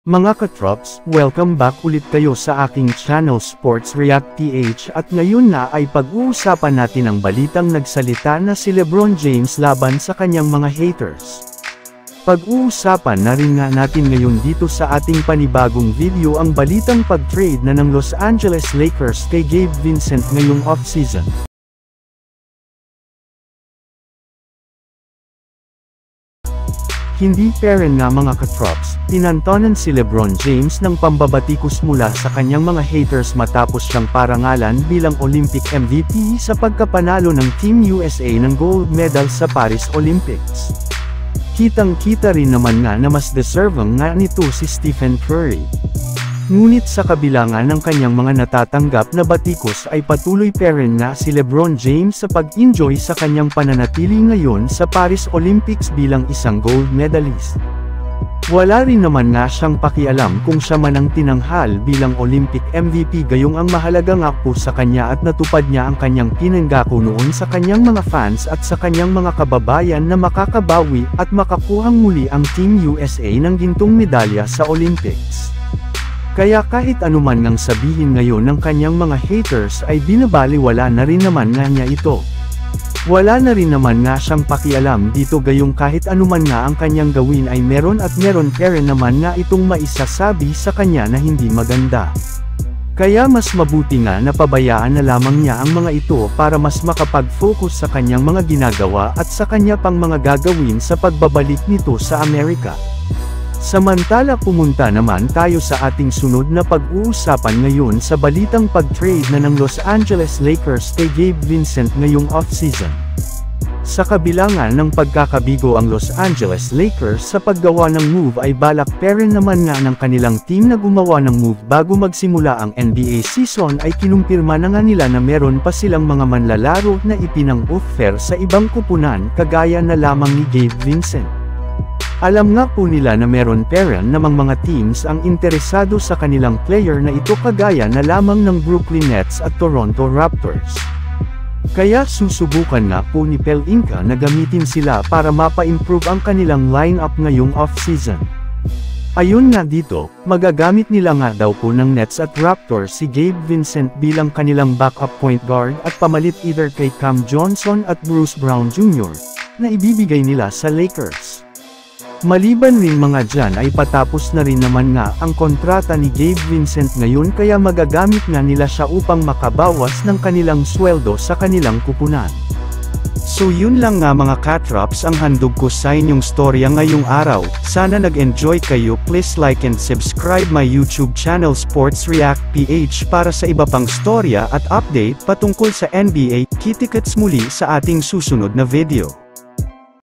Mga katrops, welcome back ulit kayo sa aking channel Sports React PH at ngayon na ay pag-uusapan natin ang balitang nagsalita na si LeBron James laban sa kanyang mga haters. Pag-uusapan na rin nga natin ngayon dito sa ating panibagong video ang balitang pag-trade na ng Los Angeles Lakers kay Gabe Vincent ngayong off-season. Hindi peren nga mga katrops, pinantonan si LeBron James ng pambabatikos mula sa kanyang mga haters matapos siyang parangalan bilang Olympic MVP sa pagkapanalo ng Team USA ng gold medal sa Paris Olympics. Kitang-kita rin naman nga na mas deserving nga nito si Stephen Curry. Ngunit sa kabila nga ng kanyang mga natatanggap na batikos ay patuloy pa rin nga si LeBron James sa pag-enjoy sa kanyang pananatili ngayon sa Paris Olympics bilang isang gold medalist. Wala rin naman nga siyang pakialam kung siya man ang tinanghal bilang Olympic MVP, gayong ang mahalaga nga po sa kanya at natupad niya ang kanyang pinanggako noon sa kanyang mga fans at sa kanyang mga kababayan na makakabawi at makakuhang muli ang Team USA ng gintong medalya sa Olympics. Kaya kahit anuman ngang sabihin ngayon ng kanyang mga haters ay binabaliwala na rin naman nga niya ito. Wala na rin naman nga siyang pakialam dito, gayong kahit anuman nga ang kanyang gawin ay meron pa rin naman nga itong maisasabi sa kanya na hindi maganda. Kaya mas mabuti nga na pabayaan na lamang niya ang mga ito para mas makapag-focus sa kanyang mga ginagawa at sa kanya pang mga gagawin sa pagbabalik nito sa Amerika. Samantala pumunta naman tayo sa ating sunod na pag-uusapan ngayon sa balitang pag-trade na ng Los Angeles Lakers kay Gabe Vincent ngayong off-season. Sa kabila nga ng pagkakabigo ang Los Angeles Lakers sa paggawa ng move ay balak pa rin naman nga ng kanilang team na gumawa ng move bago magsimula ang NBA season ay kinumpirma na nga nila na meron pa silang mga manlalaro na ipinang-offer sa ibang kupunan kagaya na lamang ni Gabe Vincent. Alam nga po nila na meron peren namang mga teams ang interesado sa kanilang player na ito kagaya na lamang ng Brooklyn Nets at Toronto Raptors. Kaya susubukan nga po ni Pelinka na gamitin sila para mapa-improve ang kanilang lineup ngayong off-season. Ayun nga dito, magagamit nila nga daw po ng Nets at Raptors si Gabe Vincent bilang kanilang backup point guard at pamalit either kay Cam Johnson at Bruce Brown Jr. na ibibigay nila sa Lakers. Maliban rin mga dyan ay patapos na rin naman nga ang kontrata ni Gabe Vincent ngayon, kaya magagamit nga nila siya upang makabawas ng kanilang sweldo sa kanilang kupunan. So yun lang nga mga katrops ang handog ko sa inyong storya ngayong araw. Sana nag-enjoy kayo. Please like and subscribe my YouTube channel Sports React PH para sa iba pang storya at update patungkol sa NBA. Kita-kits muli sa ating susunod na video.